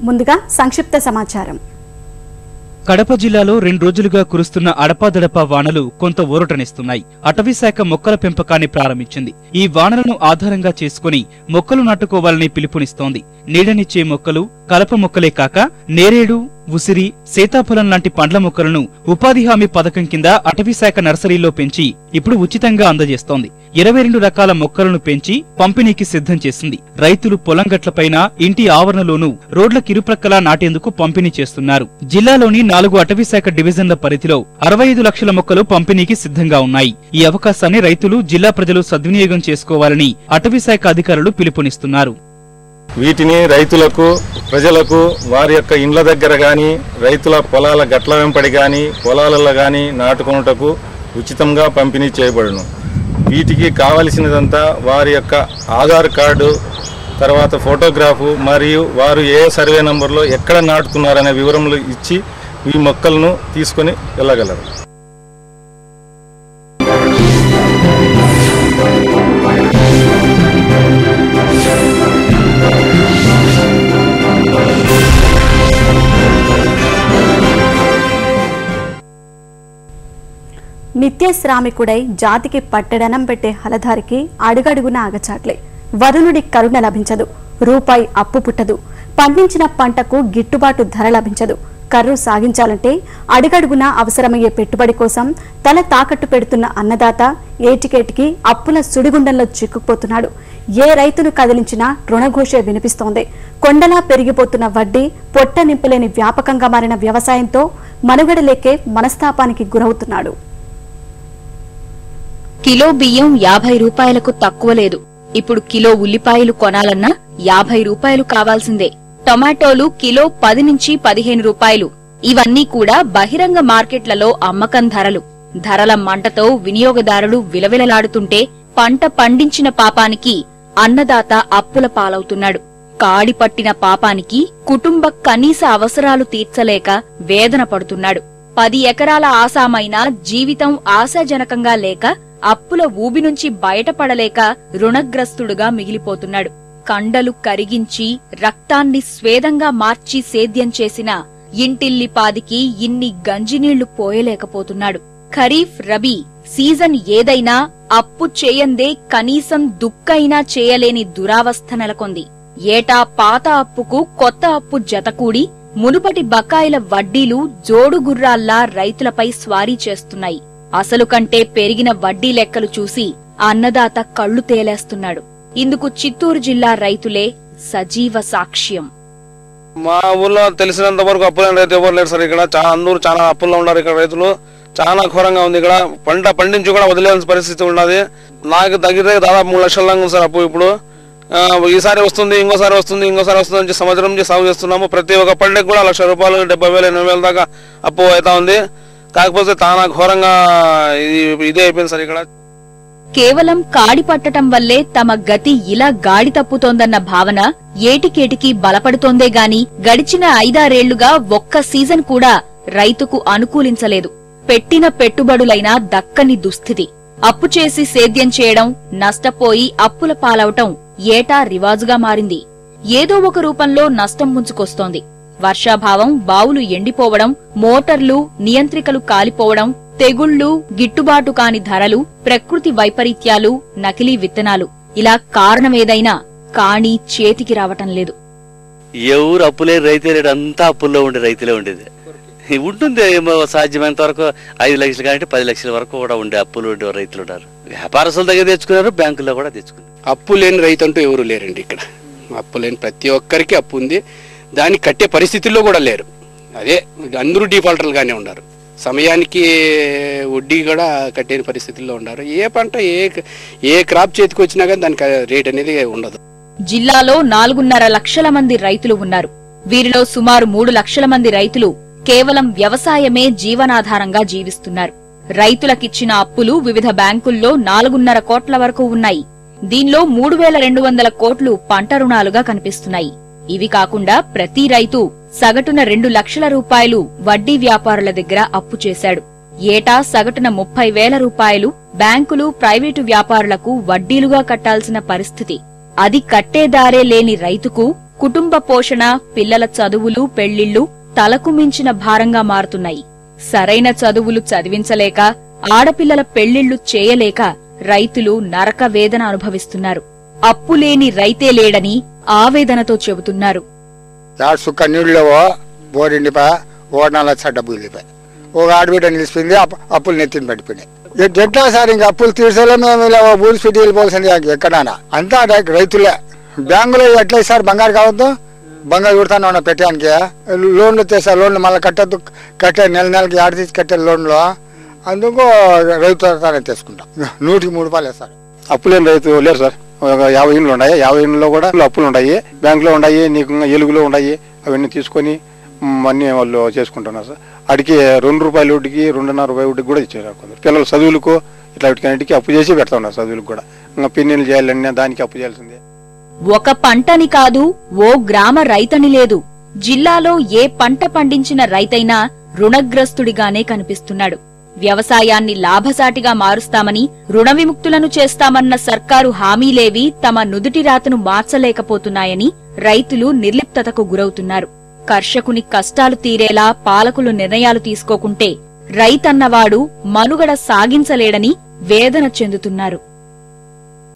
ముందుగా సంక్షిప్త సమాచారం. కడప జిల్లాలో 2 రోజులుగా కురుస్తున్న అడపాదడపా వానలు కొంత ఊరటనిస్తున్నాయి. అటవీశాఖ మొక్కల పెంపకాన్ని ప్రారంభించింది. ఈ వానలను ఆధారంగా చేసుకుని మొక్కలు నాటుకోవాలని పిలుపునిస్తోంది. నీడనిచ్చే మొక్కలు, కలప మొక్కలే కాక నేరేడు, ఉసిరి, సీతాఫలం లాంటి పండ్ల మొక్కలను ఉపాధి హామీ పథకం కింద అటవీశాఖ నర్సరీలో పెంచి ఇప్పుడు ఉచితంగా అందజేస్తోంది. 22 రకాల మొక్కలను పెంచి పంపిణీకి సిద్ధం చేసింది. రైతులు పొలం గట్లపైన, ఇంటి ఆవరణలోనూ రోడ్ల కిరుప్రక్కలా నాటేందుకు పంపిణీ చేస్తున్నారు. జిల్లాలోని 4 అటవీశాఖ డివిజన్ల పరిధిలో 65 లక్షల మొక్కలు పంపిణీకి సిద్ధంగా ఉన్నాయి. ఈ అవకాశాన్ని రైతులు, జిల్లా ప్రజలు సద్వినియోగం చేసుకోవాలని అటవీశాఖ అధికారులు పిలుపునిస్తున్నారు. వీటిని రైతులకు, ప్రజలకు వారి యొక్క ఇండ్ల దగ్గర గాని, రైతుల పొలాల గట్ల వెంపడి గాని, పొలాలలో గాని నాటుకొనుటకు ఉచితంగా పంపిణీ చేయబడును. వీటికి కావలసినదంతా వారి యొక్క ఆధార్ కార్డు, తర్వాత ఫోటోగ్రాఫు మరియు వారు ఏ సర్వే నంబర్లో ఎక్కడ నాటుకున్నారనే వివరములు ఇచ్చి ఈ మొక్కలను తీసుకొని వెళ్ళగలరు. నిత్య శ్రామికుడై జాతికి పట్టడనం పెట్టే హలధారికి అడుగడుగున ఆగచాట్లే. వరుణుడి కరుణ లభించదు, రూపాయి అప్పు పుట్టదు, పండించిన పంటకు గిట్టుబాటు ధర లభించదు. కర్రు సాగించాలంటే అడుగడుగున అవసరమయ్యే పెట్టుబడి కోసం తల తాకట్టు పెడుతున్న అన్నదాత ఏటికేటికి అప్పుల సుడిగుండంలో చిక్కుకుపోతున్నాడు. ఏ రైతును కదిలించినా రుణఘోషే వినిపిస్తోంది. కొండలా పెరిగిపోతున్న వడ్డీ, పొట్ట నింపులేని వ్యాపకంగా మారిన వ్యవసాయంతో మనుగడలేకే మనస్తాపానికి గురవుతున్నాడు. కిలో బియ్యం 50 రూపాయలకు తక్కువ లేదు. ఇప్పుడు కిలో ఉల్లిపాయలు కొనాలన్నా 50 రూపాయలు కావాల్సిందే. టొమాటోలు కిలో 10 నుంచి 15 రూపాయలు. ఇవన్నీ కూడా బహిరంగ మార్కెట్లలో అమ్మకం ధరలు. ధరల మంటతో వినియోగదారులు విలవిలలాడుతుంటే పంట పండించిన పాపానికి అన్నదాత అప్పుల పాలవుతున్నాడు. కాడి పట్టిన పాపానికి కుటుంబ కనీస అవసరాలు తీర్చలేక వేదన పడుతున్నాడు. 10 ఎకరాల ఆసామైన జీవితం ఆశాజనకంగా లేక అప్పుల ఊబి నుంచి బయటపడలేక రుణగ్రస్తుడుగా మిగిలిపోతున్నాడు. కండలు కరిగించి రక్తాన్ని స్వేదంగా మార్చి సేద్యం చేసిన ఇంటిల్లిపాదికి ఇన్ని గంజినీళ్లు పోయలేకపోతున్నాడు. ఖరీఫ్, రబీ సీజన్ ఏదైనా అప్పు చేయందే కనీసం దుక్కైనా చేయలేని దురావస్థ నెలకొంది. ఏటా పాత అప్పుకు కొత్త అప్పు జతకూడి మునుపటి బకాయిల వడ్డీలు జోడుగుర్రాల్లా రైతులపై స్వారీ చేస్తున్నాయి. అసలు కంటే పెరిగిన వడ్డీ లెక్కలు చూసి అన్నదాత కళ్లు తేలేస్తున్నాడు. ఇందుకు చిత్తూరు జిల్లా రైతులే సజీవ సాక్ష్యం. మా ఊర్లో తెలిసినంత వరకు అప్పులేని రైతు ఎవరు లేరు సార్. ఇక్కడ అందరూ చాలా అప్పుల్లో ఉన్నారు. ఇక్కడ రైతులు చాలా ఘోరంగా ఉంది. ఇక్కడ పంట పండించి కూడా వదిలేని పరిస్థితి ఉన్నది. నాకు దగ్గర దాదాపు 3 లక్షల దాకా ఉంది సార్ అప్పు. ఇప్పుడు ఈసారి వస్తుంది, ఇంకోసారి వస్తుంది అని సంవత్సరం నుంచి సాగు చేస్తున్నాము. ప్రతి ఒక్క పంటకు కూడా 1,00,000 రూపాయలు, 70,000, 80,000 దాకా అప్పు అవుతా ఉంది. కాకపోతే చాలా ఘోరంగా ఇదే అయిపోయింది సార్. ఇక్కడ కేవలం కాడి పట్టటం వల్లే తమ గతి ఇలా గాడి తప్పుతోందన్న భావన ఏటికేటికి బలపడుతోందే గాని గడిచిన 5-6 ఒక్క సీజన్ కూడా రైతుకు అనుకూలించలేదు. పెట్టిన పెట్టుబడులైనా దక్కని దుస్థితి. అప్పు చేసి సేద్యం చేయడం, నష్టపోయి అప్పుల పాలవటం ఏటా రివాజుగా మారింది. ఏదో ఒక రూపంలో నష్టం ముంచుకొస్తోంది. వర్షాభావం, బావులు ఎండిపోవడం, మోటార్లు, నియంత్రికలు కాలిపోవడం, తెగుళ్లు, గిట్టుబాటు కాని ధరలు, ప్రకృతి వైపరీత్యాలు, నకిలీ విత్తనాలు, ఇలా కారణమేదైనా కానీ చేతికి రావటం లేదు. ఎవరు అప్పులే రైతే లేడు, అంతా అప్పుల్లో ఉండే రైతులే ఉండేది. ఉంటుంది ఏమో సాధ్యమైనంత వరకు 5 లక్షలు కానీ 10 లక్షల వరకు కూడా ఉండే అప్పులు ఉండే రైతులు ఉన్నారు. వ్యాపారస్తుల దగ్గర తెచ్చుకున్నారు, బ్యాంకుల్లో కూడా తెచ్చుకున్నారు. అప్పు లేని రైతు అంటూ ఎవరు లేరండి. ఇక్కడ అప్పు లేని ప్రతి ఒక్కరికి అప్పు ఉంది. దాన్ని కట్టే పరిస్థితుల్లో కూడా లేరు. అదే అందరూ డిఫాల్టర్లుగానే ఉన్నారు. సమయానికి వడ్డీ కూడా కట్టే పరిస్థితుల్లో ఉన్నారు. ఏ పంట ఏ క్రాప్ చేతికి వచ్చినా కానీ దానికి రేట్ అనేది ఉండదు. జిల్లాలో 4.5 లక్షల మంది రైతులు ఉన్నారు. వీరిలో సుమారు 3 లక్షల మంది రైతులు కేవలం వ్యవసాయమే జీవనాధారంగా జీవిస్తున్నారు. రైతులకిచ్చిన అప్పులు వివిధ బ్యాంకుల్లో 4.5 కోట్ల వరకు ఉన్నాయి. దీనిలో 3,200 కోట్లు పంట రుణాలుగా కనిపిస్తున్నాయి. ఇవి కాకుండా ప్రతి రైతు సగటున 2 లక్షల రూపాయలు వడ్డీ వ్యాపారుల దగ్గర అప్పు చేశాడు. ఏటా సగటున 30,000 రూపాయలు బ్యాంకులు, ప్రైవేటు వ్యాపారులకు వడ్డీలుగా కట్టాల్సిన పరిస్థితి. అది కట్టేదారే లేని రైతుకు కుటుంబ పోషణ, పిల్లల చదువులు, పెళ్లిళ్లు తలకు మించిన భారంగా మారుతున్నాయి. సరైన చదువులు చదివించలేక, ఆడపిల్లల పెళ్లిళ్లు చేయలేక రైతులు నరక వేదన అనుభవిస్తున్నారు. అప్పులేని రైతే లేడని ఆవేదనతో చెబుతున్నారు. సుక్క నీళ్ళు బోరిండిపా ఓడనాల డబ్బు వెళ్ళిపోయి ఒక ఆడబిడ్డ నిలిచిపోయింది. అప్పులు నెత్తిని పడిపోయినాయి. ఎట్లా సార్ ఇంకా అప్పులు తీర్చలే, మేము ఇలా ఊరి సిటీ వెళ్ళిపోవాల్సింది ఎక్కడైనా అంతా రైతులే. బ్యాంకులో ఎట్లా సార్ బంగారు కావద్దు, బంగారు కుడతాను ఉన్నా పెట్టడానికి లోన్లు తెస్తారు. లోన్లు మళ్ళీ కట్టే నెలకి ఆడ తీసి కట్టే లోన్లు, అందుకు రైతు తీసుకుంటాం. 103 రూపాయలు వేస్తారు. అప్పులేని రైతు లేరు సార్. 50 ఇండ్లు ఉన్నాయి. 50 ఇండ్లలో కూడా అప్పులు ఉన్నాయి, బ్యాంకులో ఉన్నాయి, నీకు ఎలుగులో ఉన్నాయి. అవన్నీ తీసుకొని అన్ని వాళ్ళు చేసుకుంటున్నారు సార్. అడిగి 2 రూపాయల వడ్డీకి, 2.5 రూపాయల వడ్డీకి కూడా ఇచ్చారు. కొందరు పిల్లలు చదువులకు ఇట్లా వీటికి అప్పు చేసి పెడతా ఉన్నారు. చదువులకు కూడా ఇంకా పిన్నెలు చేయాలన్నా దానికి అప్పు చేయాల్సిందే. ఒక పంటని కాదు, ఓ గ్రామ రైతని లేదు. జిల్లాలో ఏ పంట పండించిన రైతైనా రుణగ్రస్తుడిగానే కనిపిస్తున్నాడు. వ్యవసాయాన్ని లాభసాటిగా మారుస్తామని, రుణ విముక్తులను చేస్తామన్న సర్కారు హామీలేవి తమ నుదుటి రాతను మార్చలేకపోతున్నాయని రైతులు నిర్లిప్తతకు గురవుతున్నారు. కర్షకుని కష్టాలు తీరేలా పాలకులు నిర్ణయాలు తీసుకోకుంటే రైతన్నవాడు మనుగడ సాగించలేడని వేదన చెందుతున్నారు.